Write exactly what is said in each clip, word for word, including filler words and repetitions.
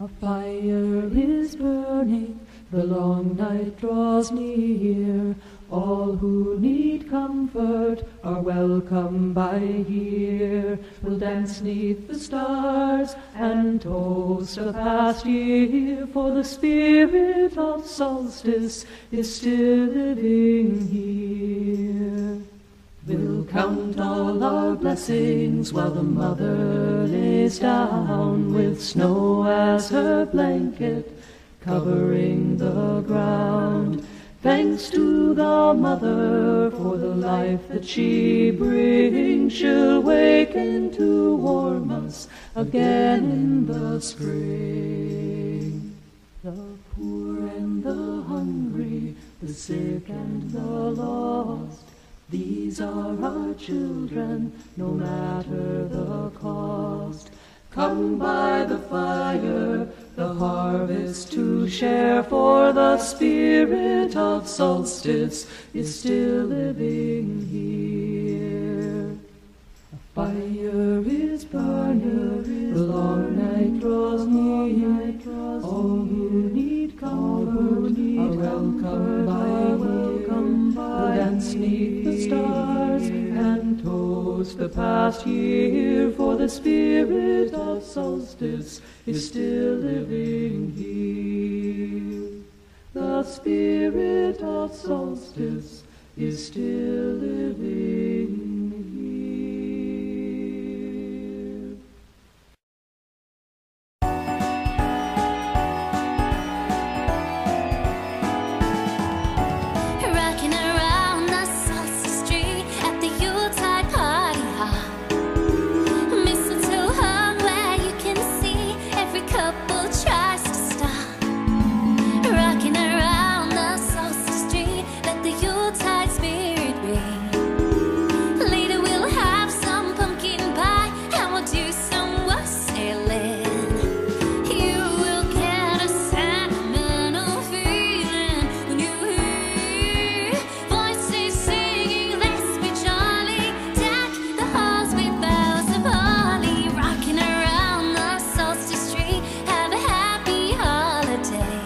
A fire is burning, the long night draws near. All who need comfort are welcome by here. We'll dance 'neath the stars and toast the past year, for the spirit of solstice is still living here. We'll count all our blessings while the mother lays down, with snow as her blanket covering the ground. Thanks to the mother for the life that she brings. She'll waken to warm us again in the spring. The poor and the hungry, the sick and the lost, these are our children, no matter the cost. Come by the fire, the harvest to share, for the spirit of solstice is still living here. A fire is burning, the long night draws near. All who need comfort are welcome by welcome by. Dance 'neath the stars and toast the past year, for the spirit of solstice is still living here. The spirit of solstice is still living here. Rocking around the solstice tree at the Yuletide party hop. Mistletoe hung where you can see every couple tries to stop. Rocking around the solstice tree, let the Yuletide spirit ring. Later we'll have some pumpkin pie and we'll do some wassailing. You will get a sentimental feeling when you hear voices singing, let's be jolly. Deck the halls with boughs of holly. Rocking around the solstice tree, have a happy holiday.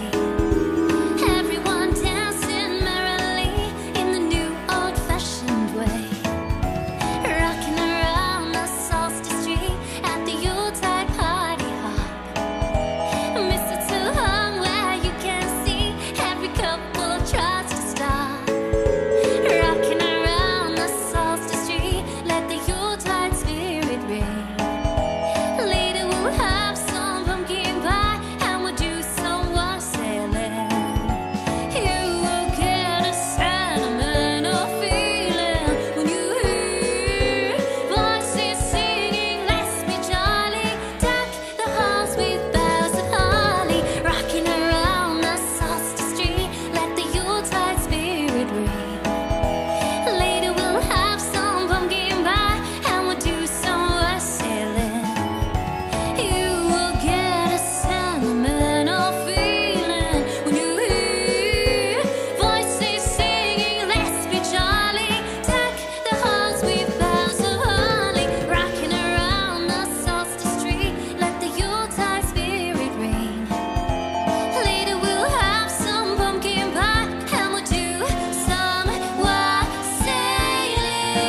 Everyone dancing merrily in the new old-fashioned way. Rocking around the solstice tree at the Yuletide party hop. Mistletoe hung where you can see every couple tries to stop. Rocking around the solstice tree, let the Yuletide spirit ring. Later we'll have some pumpkin pie and we'll do some wassailing. You will get a sentimental feeling when you hear voices singing, let's be jolly. Deck the halls with boughs of holly. Rocking around the solstice tree, let the Yuletide spirit ring. Later we'll have some pumpkin pie and we'll do some wassailing. You will get a sentimental feeling when you hear voices singing, let's be jolly. Deck the halls with boughs of holly. Rocking around the solstice tree, let the Yuletide spirit ring. Later we'll have some pumpkin pie and we'll do some wassailing.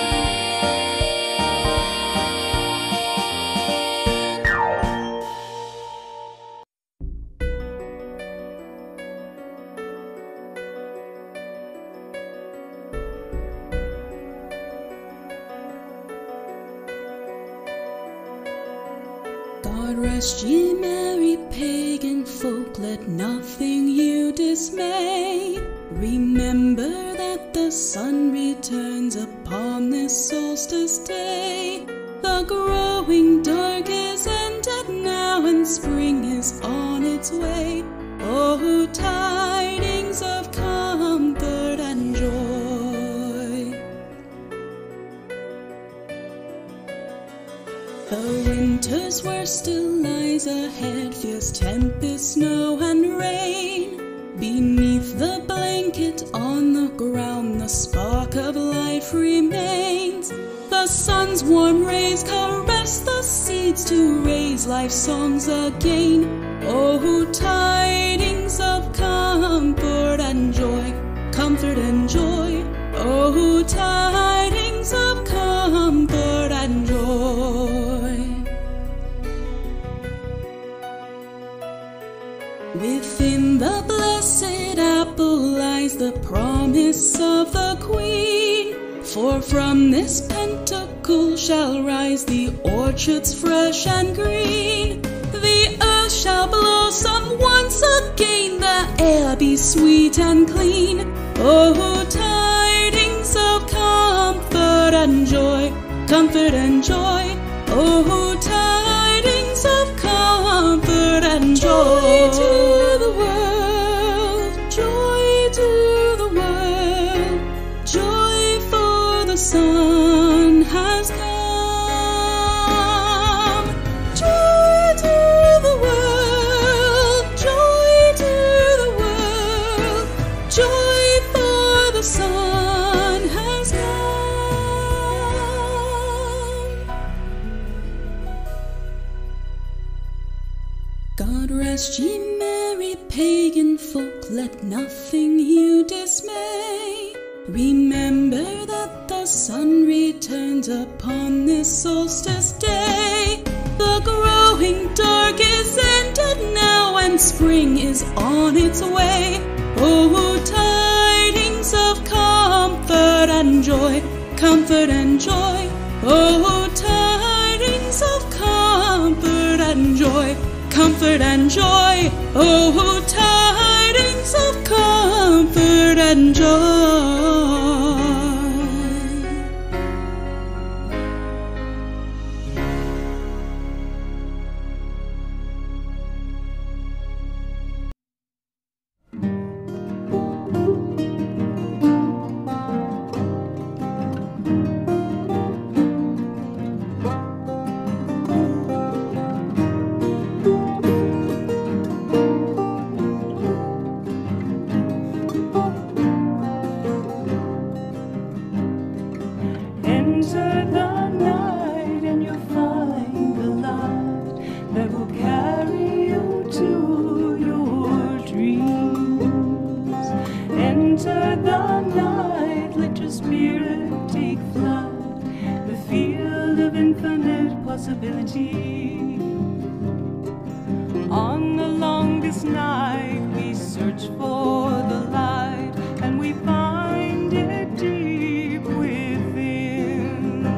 God rest ye merry pagan folk, let nothing you dismay. Remember that the sun returns upon this solstice day. The growing dark is ended now and spring is on its way. Oh, tidings of comfort and joy. The winter's worst still lies ahead, fierce tempest, snow and rain. Beneath the blanket on the ground, the spark of life remains. The sun's warm rays caress harvest the seeds to raise life songs again. Oh, tidings of comfort and joy, comfort and joy. Oh, tidings of comfort and joy. Within the blessed apple lies the promise of the Queen. For from this pentacle shall rise the orchards fresh and green. The earth shall blossom once again, the air be sweet and clean. Oh, tidings of comfort and joy, comfort and joy. Oh, tidings of comfort and joy. Joy to the world, joy to the world, joy for the sun has come. Joy to the world, joy to the world, joy for the sun has come. God rest ye merry pagan folk, let nothing you dismay. Remember that the sun returns upon this solstice day. The growing dark is ended now, and spring is on its way. Oh, tidings of comfort and joy, comfort and joy. Oh, tidings of comfort and joy, comfort and joy. Oh, tidings of comfort and joy. Enter the night and you'll find the light that will carry you to your dreams. Enter the night, let your spirit take flight, the field of infinite possibility. On the longest night we search for the light, and we find it deep within.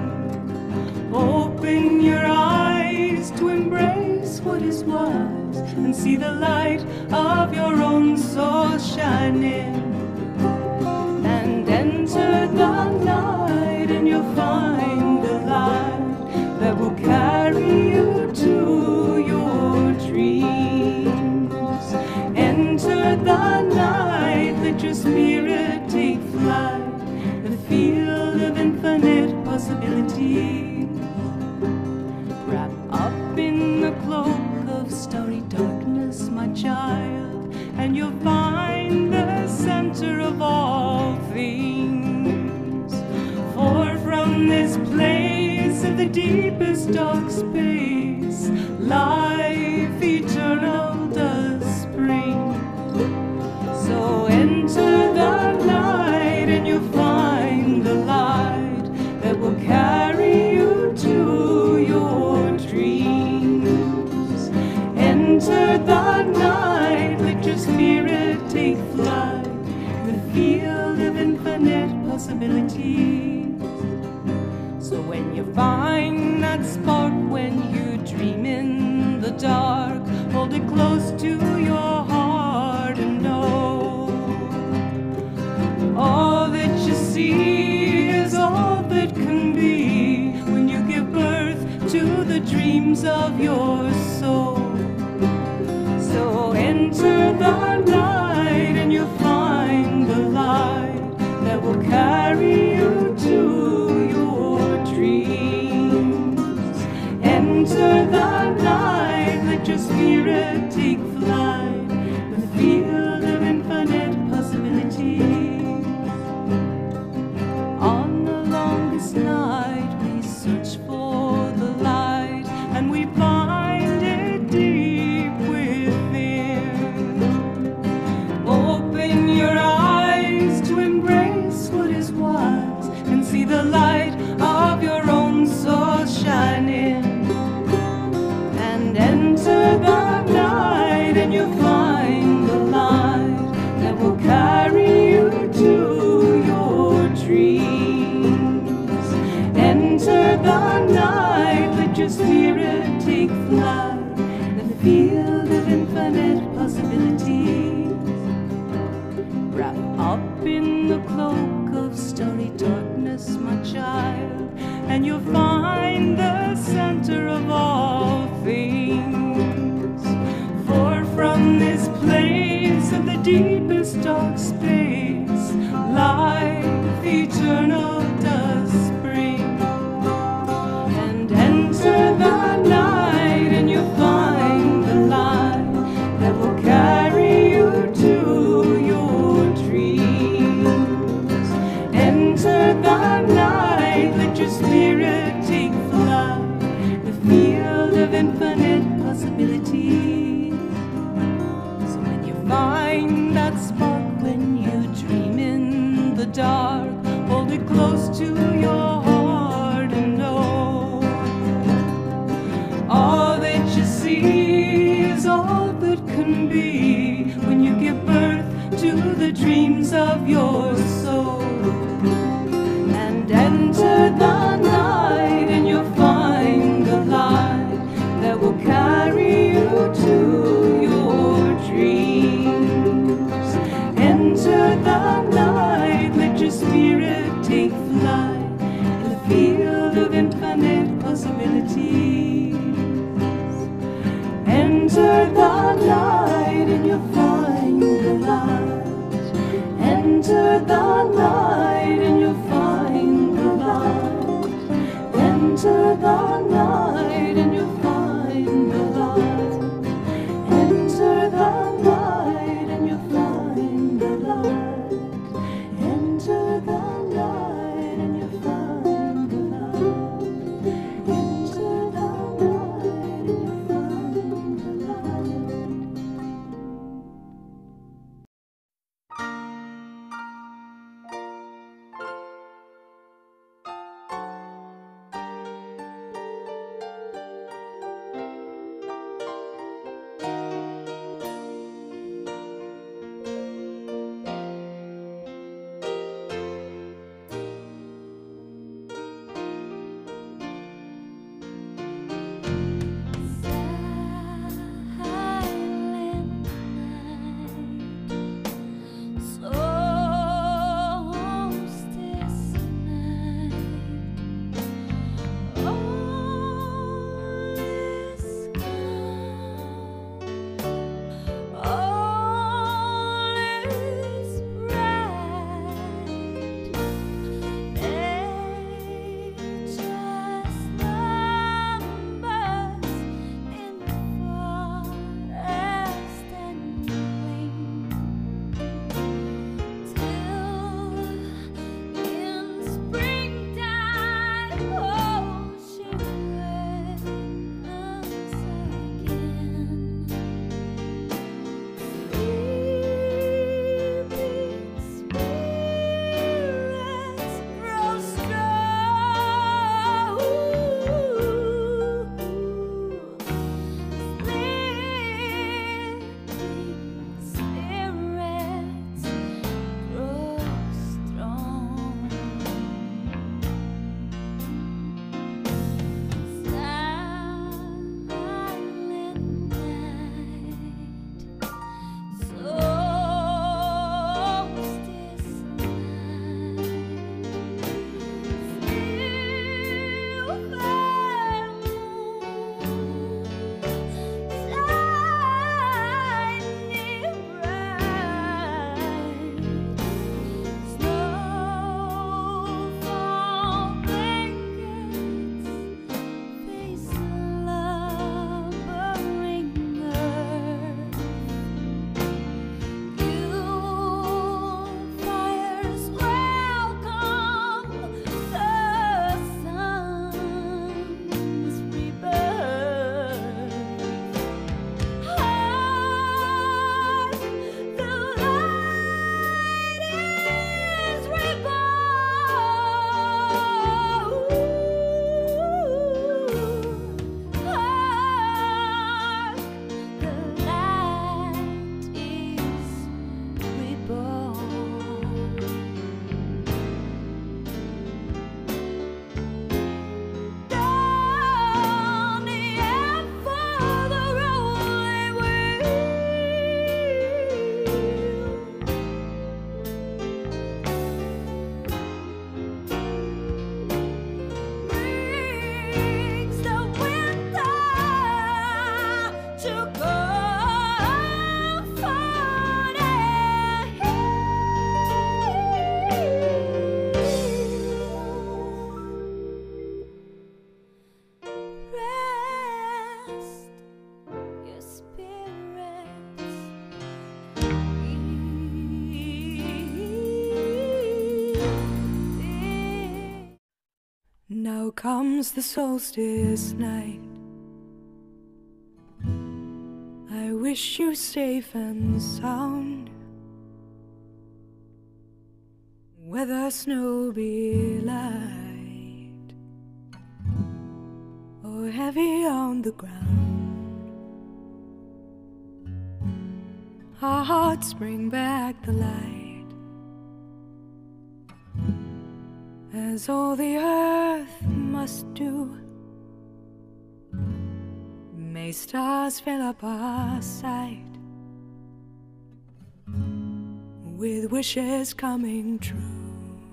Open your eyes to embrace what is wise, and see the light of your own soul shining. And enter the night, and you'll find the light that will carry you to your dreams. Enter the night, let your spirit take flight, the field of infinite possibility. Wrap up in the cloak of starry darkness, my child, and you'll find the center of all things. For from this place of the deepest dark space, life eternal does spring. So enter the night, and you'll find the light that will carry you to your dreams. Enter the night, let your spirit take flight, the field of infinite possibility. So when you find that spark, when you dream in the dark, hold it close to your heart and know all that you see is all that can be when you give birth to the dreams of your soul. So enter the night, and you'll find the light that will carry you to your dreams. Enter the night, let your spirit take flight, the field of infinite possibility. On the longest night we search for the light, field of infinite possibilities. Wrap up in the cloak of starry darkness, my child, and you'll find the center of all things. For from this place of the deepest dark space, life eternal does spring. And enter the night, and you'll find the light that will carry you to your dreams. Enter the night, let your spirit take flight, the field of infinite possibilities. So when you find that spark, when you dream in the dark, hold it close to your heart and know all that you see is all that can be when you give birth to the dreams of your soul. And enter the night, and you'll find the light that will carry you to your dreams. Enter the night, let your spirit take flight in the field of infinite possibilities. Enter the night, and you'll find the light. Enter the night, and you'll find the light. Enter the night, and you'll find the light. Enter the night, and you'll find the light. Enter the night, and you'll find the light. Enter the night, and you'll find the light. comes the solstice night. I wish you safe and sound, whether snow be light or heavy on the ground. Our hearts bring back the light, as all the earth must do. May stars fill up our sight with wishes coming true.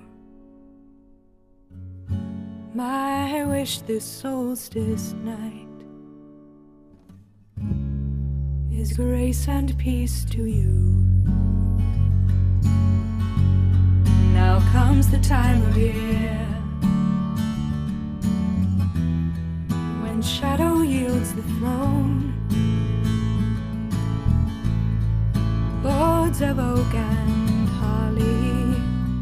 My wish this solstice night is grace and peace to you. Now comes the time of year when shadow yields the throne. Lords of oak and holly,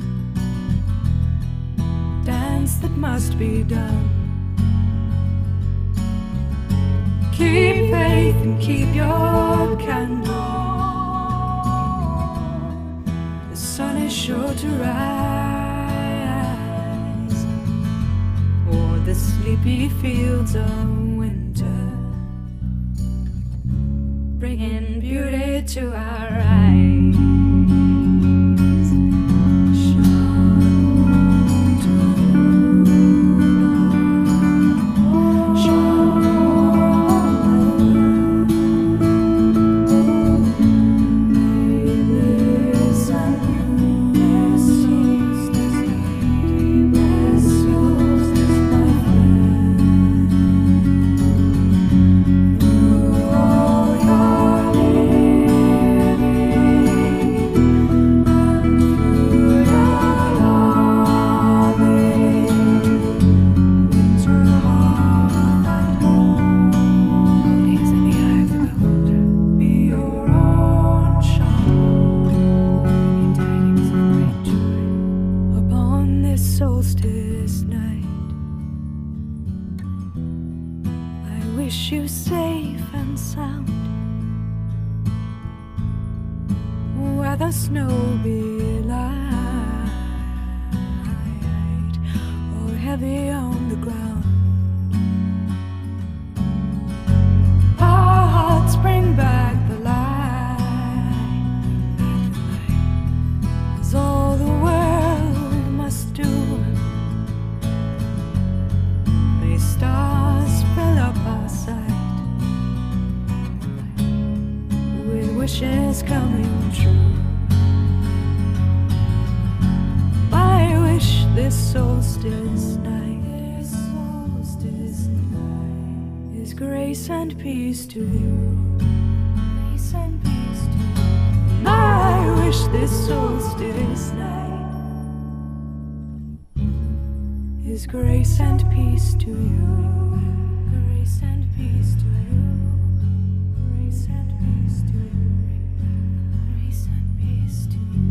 dance that must be done. Keep faith and keep your candle. The sun is sure to rise o'er the sleepy fields of winter, bringing beauty to our eyes. Solstice night, I wish you safe and sound, whether snow be light or heavy on the ground. Our hearts bring back the light, as all the world must do. Stars fill up our sight with wishes coming true. I wish this solstice night, this solstice night is grace and peace to you. Grace and peace to you. I wish this solstice night is grace and peace to you. Grace and peace to you. Grace and peace to you. Grace and peace to you.